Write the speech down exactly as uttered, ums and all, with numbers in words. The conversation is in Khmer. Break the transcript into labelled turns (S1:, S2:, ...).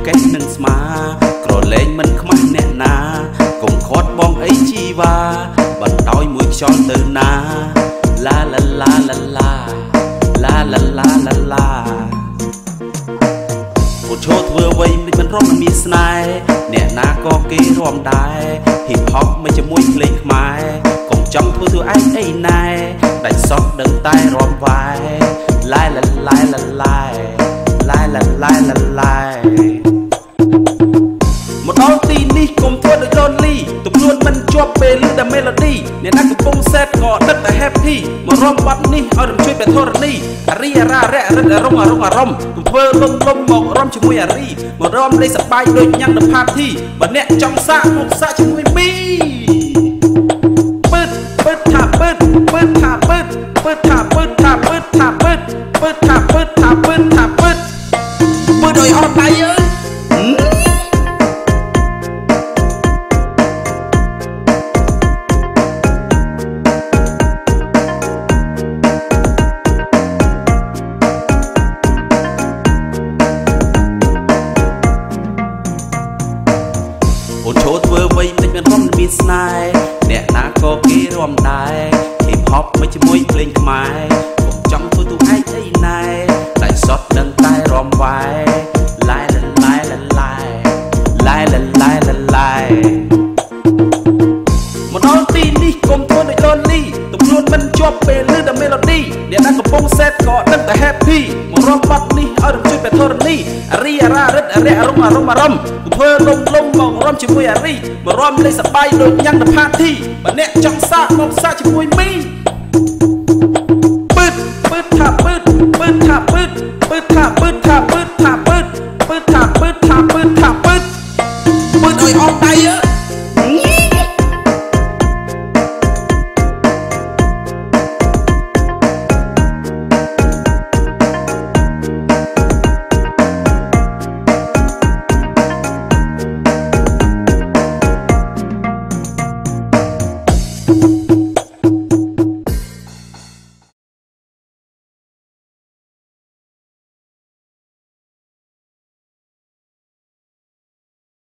S1: កេះនឹងស្មាក្រលែងមិនខ្មាស់អ្នកណាកុំខាត់បងអីជីវ៉ាបណ្ដោយមួយខ្យល់ទៅណាឡាឡាឡាឡាឡាឡាឡាឡាឡាឡាអូឈោធ្វើអ្វីមិនមិនរំមានស្នេហ៍អ្នកណាក៏គេរំដែរហ៊ីបហបមិនជាមួយភ្លេងខ្មែរកុំចង់ធ្វើធ្វើឯងអីណែដាច់សក់ដឹងតែរំវាយឡាយឡាឡាឡាឡាឡាយឡាឡាឡាឡាយមកដល់ទីនេះកុំធ្វើដូចលនលីទំនួនមិនជាប់ពេលឮតែ melody អ្នកណាកំពុងសេតក៏ដឹកតែ happy មករំបាត់នេះឲ្យរំជួយព្រះធរណីអារីអារ៉ារ៉ារិតអារងអារងអារម្មណ៍កុំធ្វើលំលំមករំជាមួយអារីមករំលេងសប្បាយដូចញ៉ាំដល់ party បើអ្នកចង់សាកមកសាកជាមួយមីពឹតពឹតថាពឹតពឹតថាពឹតពឹតថាពឹតថាពឹតថាពឹតពឹតថាពឹតថាពឹតថាពឹតពឹតដោយអត់ដៃអើយអូនឈោធ្វើអ្វីមិនមានរំមានស្នេហ៍អ្នកណាក៏គេរំដែរហ៊ីបហបមិនជាមួយភ្លេងខ្មែរកុំចង់ធ្វើទូឯងអីណែតែសតនឹងតែរំវាយឡាយឡាយឡាយឡាយឡាយឡាយឡាយឡាយមកដល់ទីនេះកុំធ្វើដូចលនលីទំនួនមិនជាប់ពេលឮតែ melody អ្នកណាកំពុងសេតក៏ដឹងតែ happy មករំបាត់នេះឲ្យរំជួយព្រះធរណីអារីអារ៉ារិតអារ៉ារងអារងអារម្មណ៍កុំធ្វើលំលំមករំជាមួយអារីមករំលេងសប្បាយដូចញ៉ាំដល់ party បើអ្នកចង់សាកមកសាកជាមួយមីពឹតពឹតថាពឹតពឹតថាពឹតពឹតថាពឹត